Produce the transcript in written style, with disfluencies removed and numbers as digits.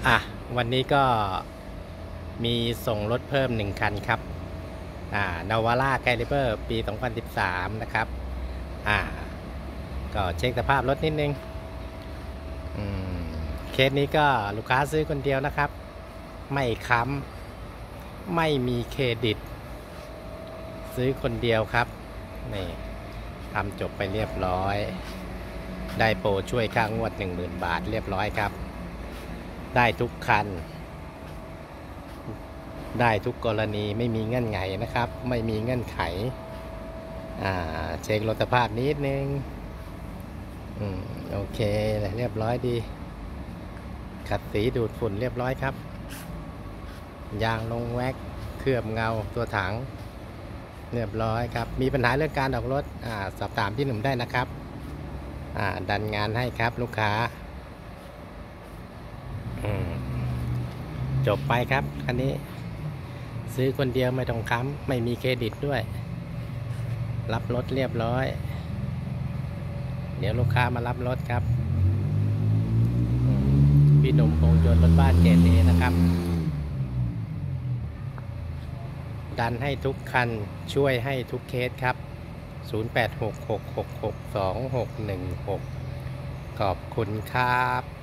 อ่ะวันนี้ก็มีส่งรถเพิ่ม1คันครับนาวาร่าไกลิเบอร์ปี2013นะครับอ่าก็เช็คสภาพรถนิดนึงเคสนี้ก็ลูกค้าซื้อคนเดียวนะครับไม่ค้ำไม่มีเครดิตซื้อคนเดียวครับนี่ทำจบไปเรียบร้อยได้โปรช่วยค่างวด 10,000 บาทเรียบร้อยครับได้ทุกคันได้ทุกกรณีไม่มีเงื่อนไขนะครับไม่มีเงื่อนไขเช็ครถสภาพนิดนึงโอเคเรียบร้อยดีขัดสีดูดฝุ่นเรียบร้อยครับยางลงแว็กเคลือบเงาตัวถังเรียบร้อยครับมีปัญหาเรื่องการออกรถสอบถามพี่หนุ่มได้นะครับดันงานให้ครับลูกค้าจบไปครับคันนี้ซื้อคนเดียวไม่ต้องค้ำไม่มีเครดิตด้วยรับรถเรียบร้อยเดี๋ยวลูกค้ามารับรถครับพี่หนุ่มคงยนต์รถบ้านเกรด A นะครับดันให้ทุกคันช่วยให้ทุกเคสครับ0866662616ขอบคุณครับ